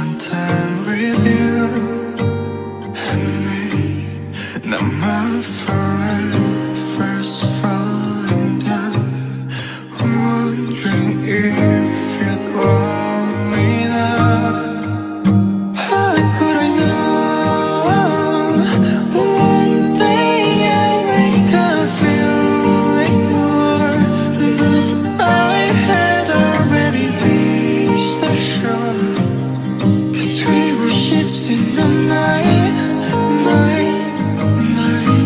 spend time with you and me. Now my forever's falling down, wondering if you'd want me now. How could I know one day I'd wake up feeling more, but I had already reached the shore. 'Cause we were ships in the night, night, night.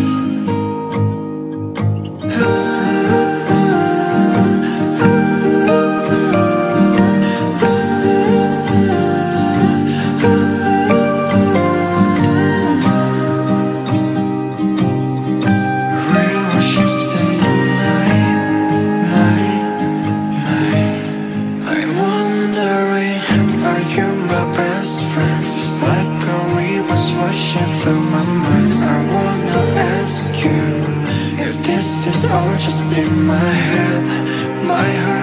We were ships in the night, night, night. I'm wondering, are you my best friend? Feels like a wave was washing through my mind. I wanna ask you if this is all just in my head. My heart